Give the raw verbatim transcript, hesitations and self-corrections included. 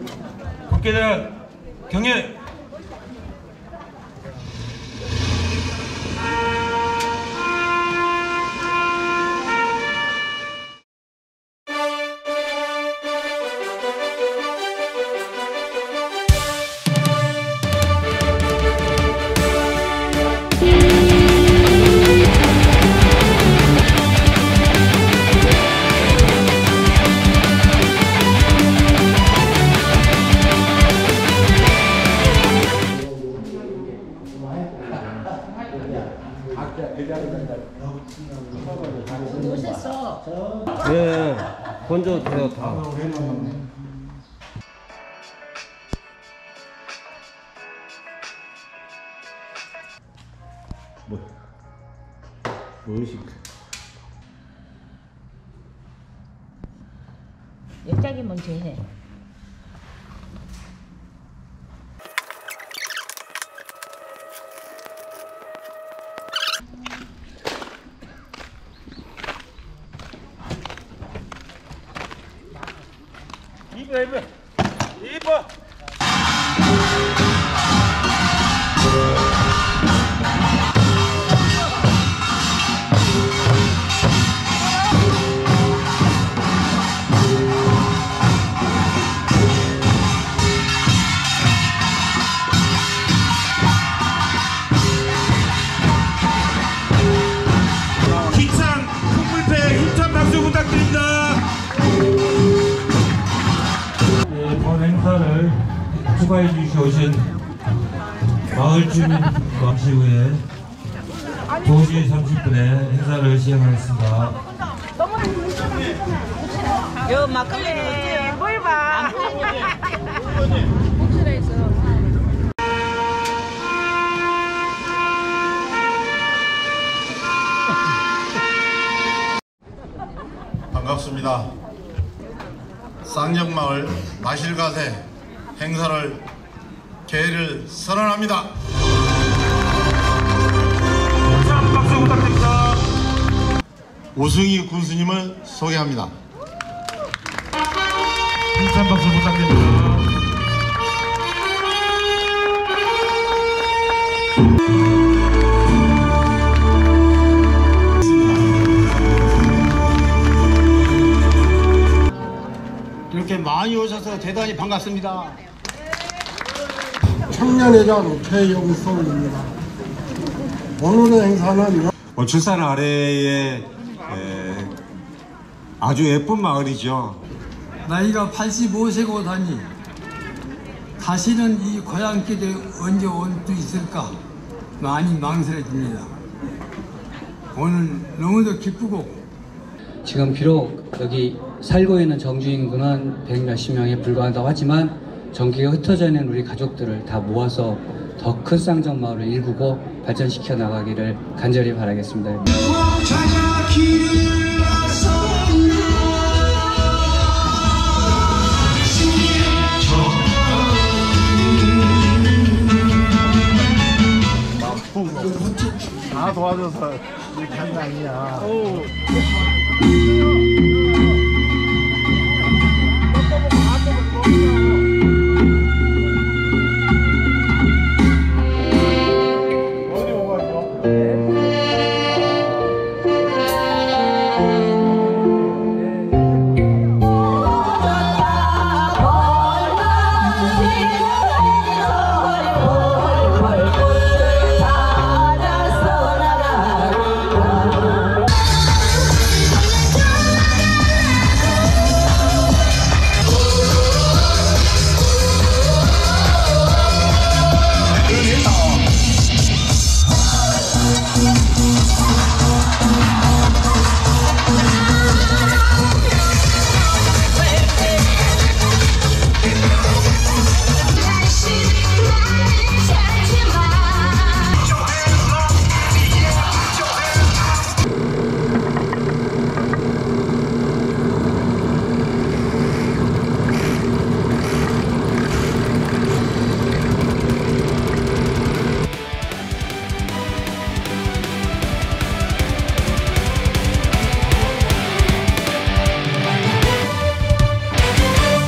국회의장 경례. 예, 건져 돼요 다. 뭐, 무엇이? 옆짝이 먼저 해. 이봐 이봐 이봐. 기창 풍물패 힘찬 박수 부탁드립니다. 본 행사를 추가해 주셔오신 마을 주민 잠시 후에 두 시 삼십 분에 행사를 시행하겠습니다. 요 막걸리 뭘 봐. 반갑습니다. 쌍정마을 마실가세 행사를 개회를 선언합니다. 박수 부탁드립니다. 오승희 군수님을 소개합니다. 힘찬 박수 부탁드립니다. 이렇게 많이 오셔서 대단히 반갑습니다. 청년회장 최영석입니다. 오늘의 행사는 원출산 아래에 에, 아주 예쁜 마을이죠. 나이가 팔십오 세고 다니 다시는 이 고향길에 언제 올 수 있을까 많이 망설여집니다. 오늘 너무도 기쁘고 지금 비록 여기 살고 있는 정주인구는 백 몇십 명에 불과하다고 하지만 전기가 흩어져 있는 우리 가족들을 다 모아서 더 큰 쌍정마을을 일구고 발전시켜 나가기를 간절히 바라겠습니다. 다 도와줘서 이렇게 한 게 아니야.